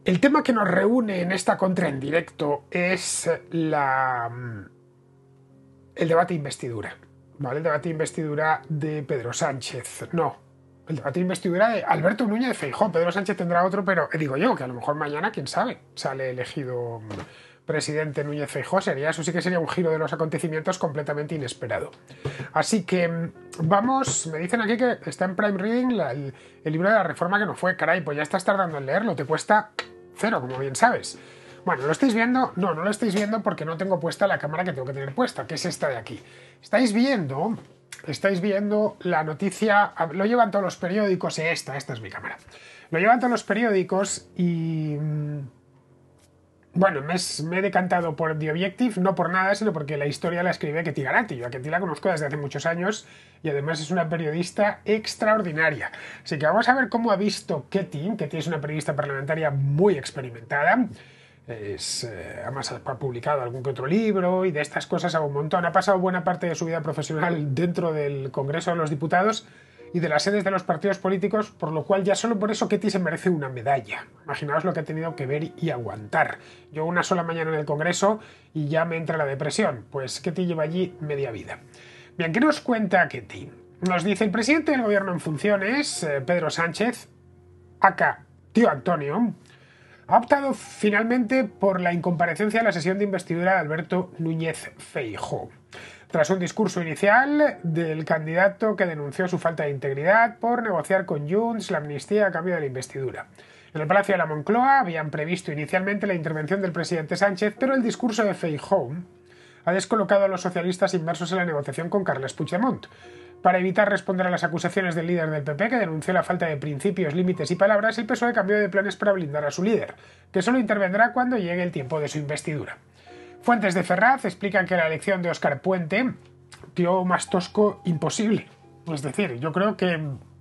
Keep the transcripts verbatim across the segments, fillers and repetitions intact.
El tema que nos reúne en esta contra en directo es la, el debate de investidura, ¿vale? El debate de investidura de Pedro Sánchez. No, el debate de investidura de Alberto Núñez Feijóo. Pedro Sánchez tendrá otro, pero digo yo que a lo mejor mañana, quién sabe, sale elegido presidente Núñez Feijóo. Sería, eso sí que sería un giro de los acontecimientos completamente inesperado. Así que vamos, me dicen aquí que está en Prime Reading la, el, el libro de la reforma que no fue. Caray, pues ya estás tardando en leerlo, te cuesta cero, como bien sabes. Bueno, ¿lo estáis viendo? No, no lo estáis viendo porque no tengo puesta la cámara que tengo que tener puesta, que es esta de aquí. ¿Estáis viendo? Estáis viendo la noticia, lo llevan todos los periódicos, esta, esta es mi cámara. Lo llevan todos los periódicos y... Bueno, me, es, me he decantado por The Objective, no por nada, sino porque la historia la escribe Ketty Garatti. Yo a Ketty la conozco desde hace muchos años y además es una periodista extraordinaria. Así que vamos a ver cómo ha visto Ketty. Ketty es una periodista parlamentaria muy experimentada. Es, eh, además ha publicado algún que otro libro y de estas cosas hago un montón. Ha pasado buena parte de su vida profesional dentro del Congreso de los Diputados y de las sedes de los partidos políticos, por lo cual ya solo por eso Ketty se merece una medalla. Imaginaos lo que ha tenido que ver y aguantar. Yo una sola mañana en el Congreso y ya me entra la depresión. Pues Ketty lleva allí media vida. Bien, ¿qué nos cuenta Ketty? Nos dice el presidente del gobierno en funciones, eh, Pedro Sánchez, acá, tío Antonio, ha optado finalmente por la incomparecencia a la sesión de investidura de Alberto Núñez Feijóo. Tras un discurso inicial del candidato que denunció su falta de integridad por negociar con Junts la amnistía a cambio de la investidura. En el Palacio de la Moncloa habían previsto inicialmente la intervención del presidente Sánchez, pero el discurso de Feijóo ha descolocado a los socialistas inmersos en la negociación con Carles Puigdemont. Para evitar responder a las acusaciones del líder del P P, que denunció la falta de principios, límites y palabras, el P S O E cambió de planes para blindar a su líder, que solo intervendrá cuando llegue el tiempo de su investidura. Fuentes de Ferraz explican que la elección de Óscar Puente dio más tosco imposible. Es decir, yo creo que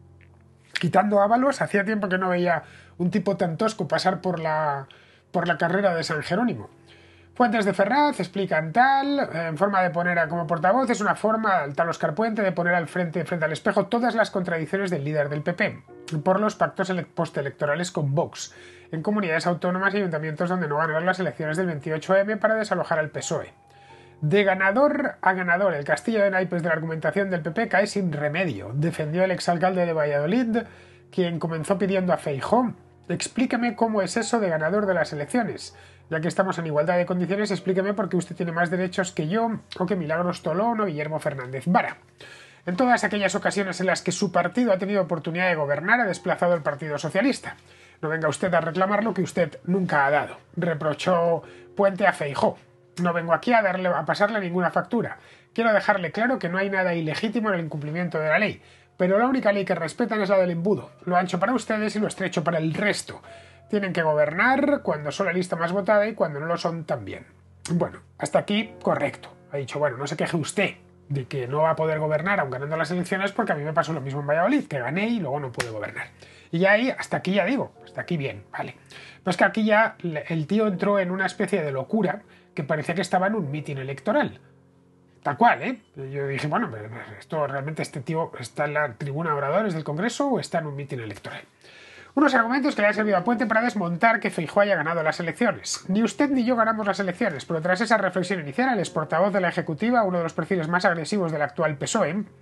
quitando Ábalos, hacía tiempo que no veía un tipo tan tosco pasar por la, por la carrera de San Jerónimo. Fuentes de Ferraz explican tal, en forma de poner a, como portavoz, es una forma, tal Óscar Puente, de poner al frente, frente al espejo todas las contradicciones del líder del P P por los pactos postelectorales con Vox en comunidades autónomas y ayuntamientos donde no ganaron las elecciones del veintiocho eme para desalojar al P S O E. De ganador a ganador, el castillo de naipes de la argumentación del P P cae sin remedio, defendió el exalcalde de Valladolid, quien comenzó pidiendo a Feijóo: explíqueme cómo es eso de ganador de las elecciones. Ya que estamos en igualdad de condiciones, explíqueme por qué usted tiene más derechos que yo, o que Milagros Tolón o Guillermo Fernández Vara. En todas aquellas ocasiones en las que su partido ha tenido oportunidad de gobernar, ha desplazado al Partido Socialista. No venga usted a reclamar lo que usted nunca ha dado, reprochó Puente a Feijóo. No vengo aquí a, darle, a pasarle ninguna factura. Quiero dejarle claro que no hay nada ilegítimo en el incumplimiento de la ley, pero la única ley que respetan es la del embudo. Lo ancho para ustedes y lo estrecho para el resto. Tienen que gobernar cuando son la lista más votada y cuando no lo son también. Bueno, hasta aquí correcto. Ha dicho, bueno, no se queje usted de que no va a poder gobernar aun ganando las elecciones, porque a mí me pasó lo mismo en Valladolid, que gané y luego no pude gobernar. Y ya ahí, hasta aquí ya digo, hasta aquí bien, vale. Pero es que aquí ya el tío entró en una especie de locura que parecía que estaba en un mitin electoral. Tal cual, ¿eh? Yo dije, bueno, esto realmente este tío está en la tribuna de oradores del Congreso o está en un mitin electoral. Unos argumentos que le han servido a Puente para desmontar que Feijóo haya ganado las elecciones. Ni usted ni yo ganamos las elecciones, pero tras esa reflexión inicial, el exportavoz de la Ejecutiva, uno de los perfiles más agresivos del actual P S O E,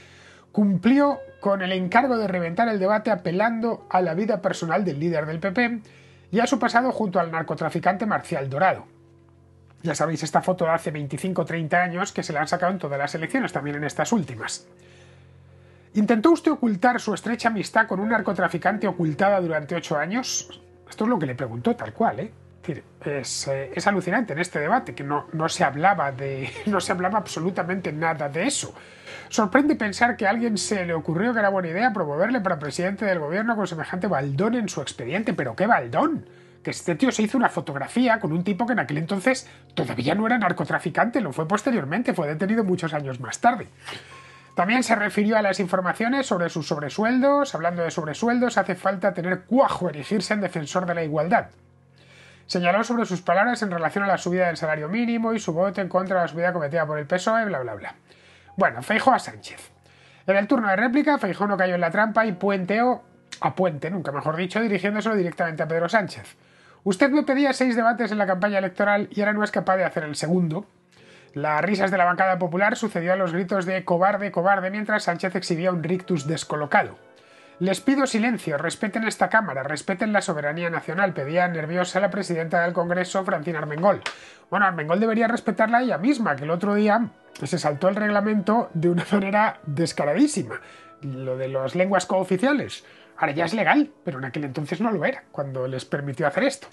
cumplió con el encargo de reventar el debate apelando a la vida personal del líder del P P y a su pasado junto al narcotraficante Marcial Dorado. Ya sabéis, esta foto de hace veinticinco o treinta años que se la han sacado en todas las elecciones, también en estas últimas. ¿Intentó usted ocultar su estrecha amistad con un narcotraficante ocultada durante ocho años? Esto es lo que le preguntó tal cual, ¿eh? Es decir, es, eh, es alucinante en este debate que no, no se hablaba de, no se hablaba absolutamente nada de eso. Sorprende pensar que a alguien se le ocurrió que era buena idea promoverle para presidente del gobierno con semejante baldón en su expediente. ¿Pero qué baldón? Que este tío se hizo una fotografía con un tipo que en aquel entonces todavía no era narcotraficante, lo fue posteriormente, fue detenido muchos años más tarde. También se refirió a las informaciones sobre sus sobresueldos. Hablando de sobresueldos, hace falta tener cuajo, erigirse en defensor de la igualdad. Señaló sobre sus palabras en relación a la subida del salario mínimo y su voto en contra de la subida cometida por el P S O E, bla bla bla. Bueno, Feijóo a Sánchez. En el turno de réplica, Feijóo no cayó en la trampa y puenteó a Puente, nunca mejor dicho, dirigiéndoselo directamente a Pedro Sánchez. Usted me pedía seis debates en la campaña electoral y ahora no es capaz de hacer el segundo. Las risas de la bancada popular sucedió a los gritos de cobarde, cobarde, mientras Sánchez exhibía un rictus descolocado. Les pido silencio, respeten esta Cámara, respeten la soberanía nacional, pedía nerviosa la presidenta del Congreso, Francina Armengol. Bueno, Armengol debería respetarla ella misma, que el otro día se saltó el reglamento de una manera descaradísima. Lo de las lenguas cooficiales. Ahora ya es legal, pero en aquel entonces no lo era, cuando les permitió hacer esto.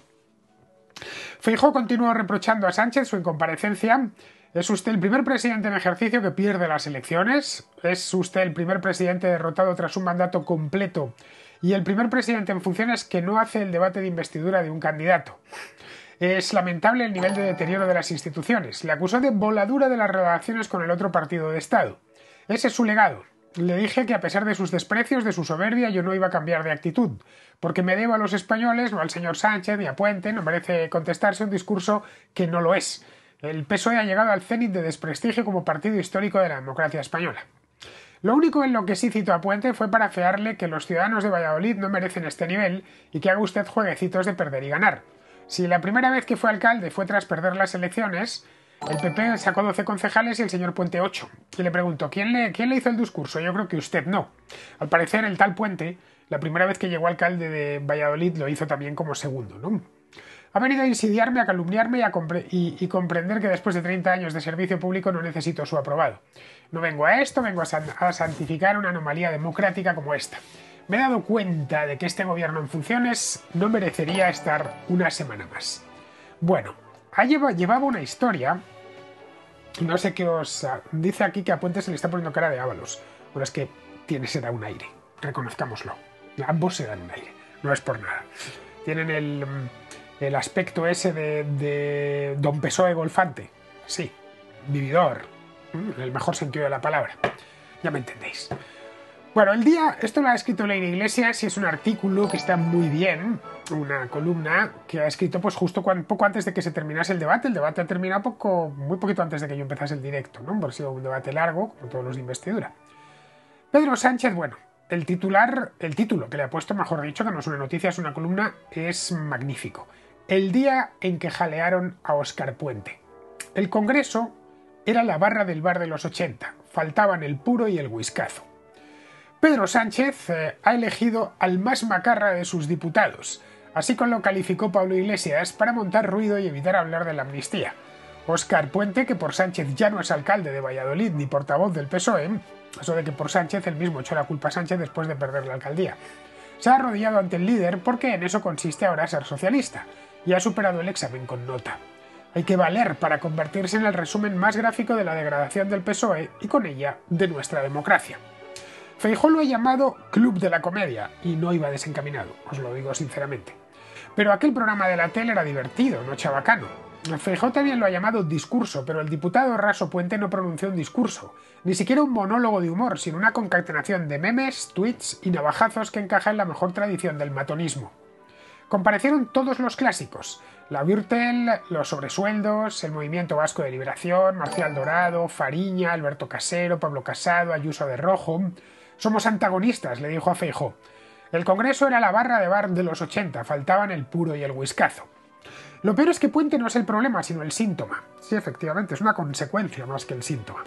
Feijóo continuó reprochando a Sánchez su incomparecencia. ¿Es usted el primer presidente en ejercicio que pierde las elecciones? ¿Es usted el primer presidente derrotado tras un mandato completo y el primer presidente en funciones que no hace el debate de investidura de un candidato? Es lamentable el nivel de deterioro de las instituciones. Le acusó de voladura de las relaciones con el otro partido de Estado. Ese es su legado. Le dije que a pesar de sus desprecios, de su soberbia, yo no iba a cambiar de actitud. Porque me debo a los españoles, no al señor Sánchez ni a Puente, no merece contestarse un discurso que no lo es. El P S O E ha llegado al cénit de desprestigio como partido histórico de la democracia española. Lo único en lo que sí citó a Puente fue para afearle que los ciudadanos de Valladolid no merecen este nivel y que haga usted jueguecitos de perder y ganar. Si la primera vez que fue alcalde fue tras perder las elecciones, el P P sacó doce concejales y el señor Puente ocho. Y le preguntó, ¿quién le, ¿quién le hizo el discurso? Yo creo que usted no. Al parecer, el tal Puente, la primera vez que llegó alcalde de Valladolid, lo hizo también como segundo, ¿no? Ha venido a insidiarme, a calumniarme y a compre y, y comprender que después de treinta años de servicio público no necesito su aprobado. No vengo a esto, vengo a, san a santificar una anomalía democrática como esta. Me he dado cuenta de que este gobierno en funciones no merecería estar una semana más. Bueno, ha lleva, llevaba una historia, no sé qué os... Dice aquí que a Puente se le está poniendo cara de Ábalos. Bueno, es que tiene, se da un aire, reconozcámoslo. Ambos se dan un aire, no es por nada. Tienen el... el aspecto ese de, de Don P S O E golfante. Sí, vividor, en el mejor sentido de la palabra. Ya me entendéis. Bueno, el día, esto lo ha escrito Leire Iglesias y es un artículo que está muy bien, una columna que ha escrito pues justo cuando, poco antes de que se terminase el debate. El debate ha terminado poco, muy poquito antes de que yo empezase el directo, ¿no? Porque ha sido un debate largo, como todos los de investidura. Pedro Sánchez, bueno, el titular, el título que le ha puesto, mejor dicho, que no es una noticia, es una columna, es magnífico. El día en que jalearon a Óscar Puente. El Congreso era la barra del bar de los ochenta, faltaban el puro y el whiskazo. Pedro Sánchez eh, ha elegido al más macarra de sus diputados, así como lo calificó Pablo Iglesias para montar ruido y evitar hablar de la amnistía. Óscar Puente, que por Sánchez ya no es alcalde de Valladolid ni portavoz del P S O E, eso de que por Sánchez él mismo echó la culpa a Sánchez después de perder la alcaldía, se ha arrodillado ante el líder porque en eso consiste ahora ser socialista, y ha superado el examen con nota. Hay que valer para convertirse en el resumen más gráfico de la degradación del P S O E y con ella de nuestra democracia. Feijóo lo ha llamado Club de la Comedia y no iba desencaminado, os lo digo sinceramente. Pero aquel programa de la tele era divertido, no chabacano. Feijóo también lo ha llamado discurso, pero el diputado Raso Puente no pronunció un discurso, ni siquiera un monólogo de humor, sino una concatenación de memes, tweets y navajazos que encaja en la mejor tradición del matonismo. Comparecieron todos los clásicos, la Gürtel, los sobresueldos, el Movimiento Vasco de Liberación, Marcial Dorado, Fariña, Alberto Casero, Pablo Casado, Ayuso de Rojo. Somos antagonistas, le dijo a Feijóo. El Congreso era la barra de bar de los ochenta, faltaban el puro y el whiskazo. Lo peor es que Puente no es el problema, sino el síntoma. Sí, efectivamente, es una consecuencia más que el síntoma.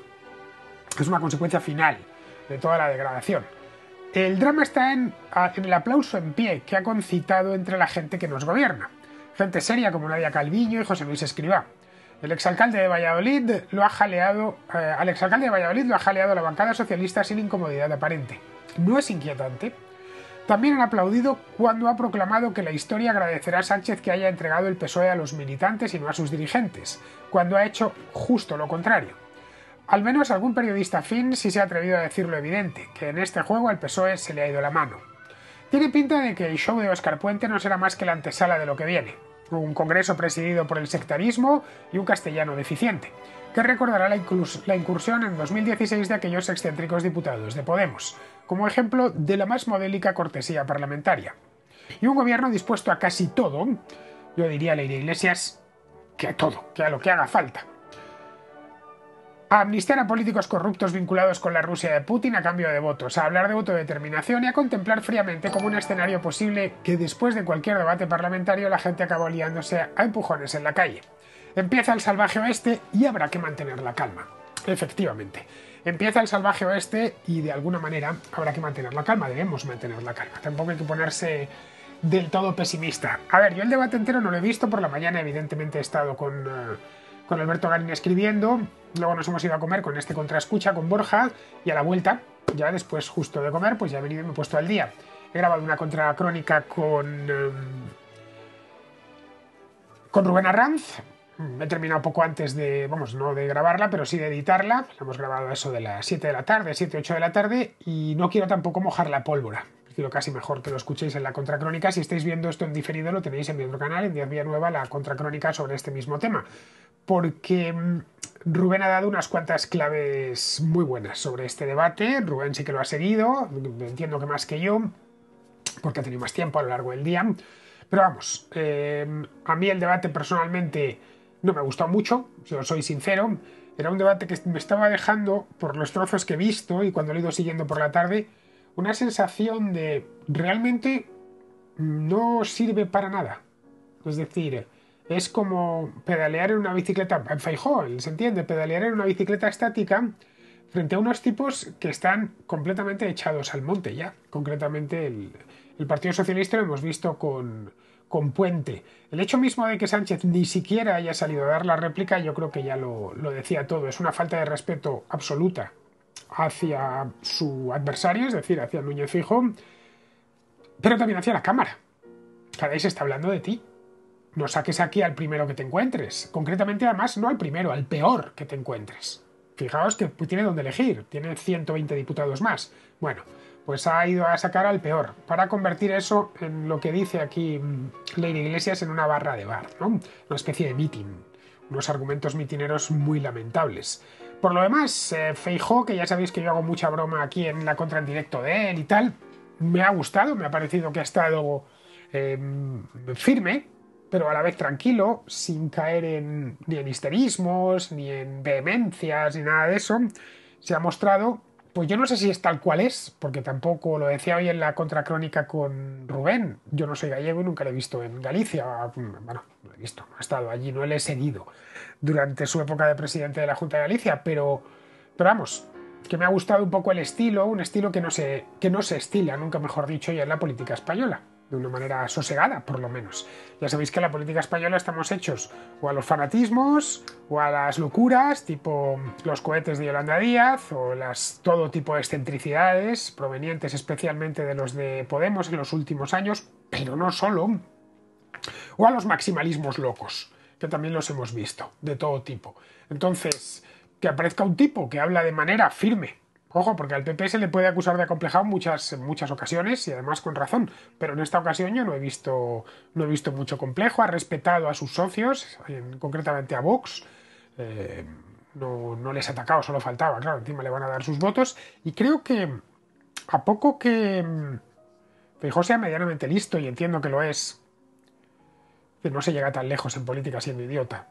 Es una consecuencia final de toda la degradación. El drama está en, en el aplauso en pie que ha concitado entre la gente que nos gobierna. Gente seria como Nadia Calviño y José Luis Escrivá. El exalcalde de Valladolid lo ha jaleado, eh, al exalcalde de Valladolid lo ha jaleado la bancada socialista sin incomodidad aparente. ¿No es inquietante? También han aplaudido cuando ha proclamado que la historia agradecerá a Sánchez que haya entregado el P S O E a los militantes y no a sus dirigentes, cuando ha hecho justo lo contrario. Al menos algún periodista afín sí se ha atrevido a decir lo evidente, que en este juego al P S O E se le ha ido la mano. Tiene pinta de que el show de Óscar Puente no será más que la antesala de lo que viene. Un congreso presidido por el sectarismo y un castellano deficiente, que recordará la, la incursión en dos mil dieciséis de aquellos excéntricos diputados de Podemos, como ejemplo de la más modélica cortesía parlamentaria. Y un gobierno dispuesto a casi todo, yo diría a Leire Iglesias, que a todo, que a lo que haga falta. A amnistiar a políticos corruptos vinculados con la Rusia de Putin a cambio de votos, a hablar de autodeterminación y a contemplar fríamente como un escenario posible que después de cualquier debate parlamentario la gente acabó liándose a empujones en la calle. Empieza el salvaje oeste y habrá que mantener la calma. Efectivamente. Empieza el salvaje oeste y de alguna manera habrá que mantener la calma, debemos mantener la calma. Tampoco hay que ponerse del todo pesimista. A ver, yo el debate entero no lo he visto, por la mañana evidentemente he estado con, uh, con Alberto Garín escribiendo, luego nos hemos ido a comer con este contraescucha con Borja y a la vuelta, ya después justo de comer, pues ya he venido y me he puesto al día. He grabado una contracrónica con, um, con Rubén Arranz. He terminado poco antes de, vamos, no de grabarla, pero sí de editarla. La hemos grabado a eso de las siete de la tarde, siete, ocho de la tarde, y no quiero tampoco mojar la pólvora. Quiero casi mejor que lo escuchéis en la contracrónica. Si estáis viendo esto en diferido, lo tenéis en mi otro canal, en Díaz Villanueva, la contracrónica sobre este mismo tema. Porque Rubén ha dado unas cuantas claves muy buenas sobre este debate. Rubén sí que lo ha seguido, entiendo que más que yo, porque ha tenido más tiempo a lo largo del día. Pero vamos, eh, a mí el debate personalmente no me ha gustado mucho, si os soy sincero. Era un debate que me estaba dejando, por los trozos que he visto y cuando lo he ido siguiendo por la tarde, una sensación de realmente no sirve para nada. Es decir, es como pedalear en una bicicleta, Feijóo, se entiende, pedalear en una bicicleta estática frente a unos tipos que están completamente echados al monte ya. Concretamente el, el Partido Socialista lo hemos visto con, con Puente. El hecho mismo de que Sánchez ni siquiera haya salido a dar la réplica, yo creo que ya lo, lo decía todo. Es una falta de respeto absoluta hacia su adversario, es decir, hacia Núñez Feijóo, pero también hacia la Cámara. Cada vez se está hablando de ti. No saques aquí al primero que te encuentres. Concretamente, además, no al primero, al peor que te encuentres. Fijaos que tiene donde elegir, tiene ciento veinte diputados más. Bueno, pues ha ido a sacar al peor, para convertir eso en lo que dice aquí Lady Iglesias, en una barra de bar, ¿no? Una especie de meeting, unos argumentos mitineros muy lamentables. Por lo demás, eh, Feijóo, que ya sabéis que yo hago mucha broma aquí en la contra en directo de él y tal, me ha gustado, me ha parecido que ha estado eh, firme, pero a la vez tranquilo, sin caer en, ni en histerismos, ni en vehemencias, ni nada de eso. Se ha mostrado, pues yo no sé si es tal cual es, porque tampoco lo decía hoy en la contracrónica con Rubén. Yo no soy gallego y nunca lo he visto en Galicia. Bueno, no lo he visto, no he estado allí, no le he seguido durante su época de presidente de la Junta de Galicia, pero, pero vamos, que me ha gustado un poco el estilo, un estilo que no se, que no se estila, nunca mejor dicho, ya en la política española. De una manera sosegada, por lo menos. Ya sabéis que en la política española estamos hechos o a los fanatismos o a las locuras, tipo los cohetes de Yolanda Díaz, o las, todo tipo de excentricidades provenientes especialmente de los de Podemos en los últimos años, pero no solo, o a los maximalismos locos, que también los hemos visto, de todo tipo. Entonces, que aparezca un tipo que habla de manera firme. Ojo, porque al P P se le puede acusar de acomplejado en muchas, en muchas ocasiones y además con razón, pero en esta ocasión yo no he visto, no he visto mucho complejo, ha respetado a sus socios, en, concretamente a Vox, eh, no, no les ha atacado, solo faltaba, claro, encima le van a dar sus votos, y creo que a poco que Feijóo sea medianamente listo, y entiendo que lo es, que no se llega tan lejos en política siendo idiota.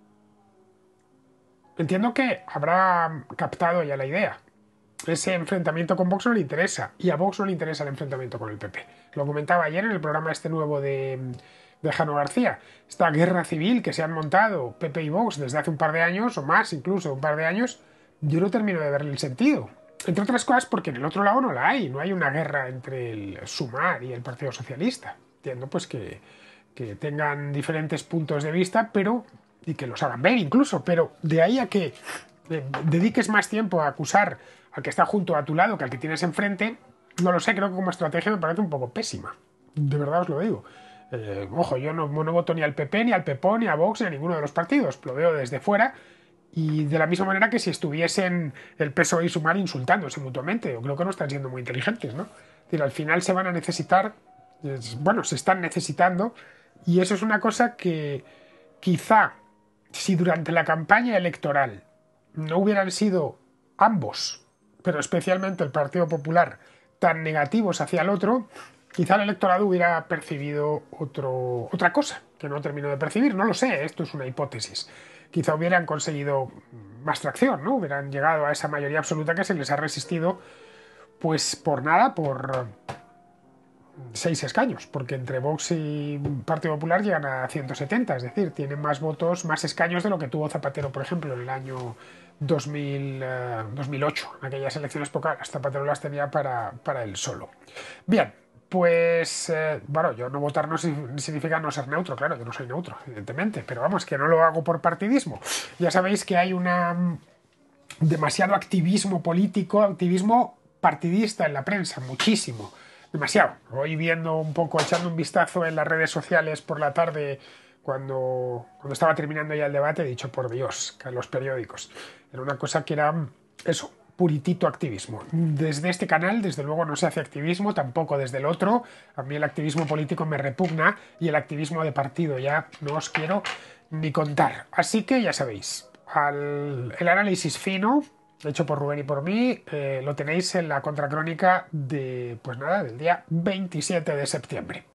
Entiendo que habrá captado ya la idea. Ese enfrentamiento con Vox no le interesa, y a Vox no le interesa el enfrentamiento con el P P. Lo comentaba ayer en el programa este nuevo de, de Jano García. Esta guerra civil que se han montado P P y Vox desde hace un par de años, o más incluso, un par de años, yo no termino de verle el sentido. Entre otras cosas porque en el otro lado no la hay, no hay una guerra entre el Sumar y el Partido Socialista. Entiendo pues que, que tengan diferentes puntos de vista, pero y que los hagan ver incluso, pero de ahí a que eh, dediques más tiempo a acusar al que está junto a tu lado que al que tienes enfrente, no lo sé, creo que como estrategia me parece un poco pésima. De verdad os lo digo. Eh, ojo, yo no, no voto ni al P P, ni al Pepón, ni a Vox, ni a ninguno de los partidos. Lo veo desde fuera. Y de la misma manera que si estuviesen el P S O E y Sumar insultándose mutuamente. Yo creo que no están siendo muy inteligentes, ¿no? Es decir, al final se van a necesitar, bueno, se están necesitando, y eso es una cosa que quizá si durante la campaña electoral no hubieran sido ambos, pero especialmente el Partido Popular, tan negativos hacia el otro, quizá el electorado hubiera percibido otro, otra cosa que no terminó de percibir. No lo sé, esto es una hipótesis. Quizá hubieran conseguido más tracción, ¿no? Hubieran llegado a esa mayoría absoluta que se les ha resistido, pues por nada, por seis escaños, porque entre Vox y Partido Popular llegan a ciento setenta, es decir, tienen más votos, más escaños de lo que tuvo Zapatero, por ejemplo, en el año dos mil, eh, dos mil ocho, en aquellas elecciones pocas. Zapatero las tenía para, para él solo. Bien, pues, eh, bueno, yo no votar no significa no ser neutro, claro, yo no soy neutro, evidentemente, pero vamos, que no lo hago por partidismo. Ya sabéis que hay una demasiado activismo político, activismo partidista en la prensa, muchísimo, demasiado. Hoy viendo un poco, echando un vistazo en las redes sociales por la tarde, cuando, cuando estaba terminando ya el debate, he dicho, por Dios, que a los periódicos. Era una cosa que era, eso, puritito activismo. Desde este canal, desde luego, no se hace activismo, tampoco desde el otro. A mí el activismo político me repugna y el activismo de partido ya no os quiero ni contar. Así que ya sabéis, al, el análisis fino, hecho por Rubén y por mí, eh, lo tenéis en la contracrónica de, pues nada, del día veintisiete de septiembre.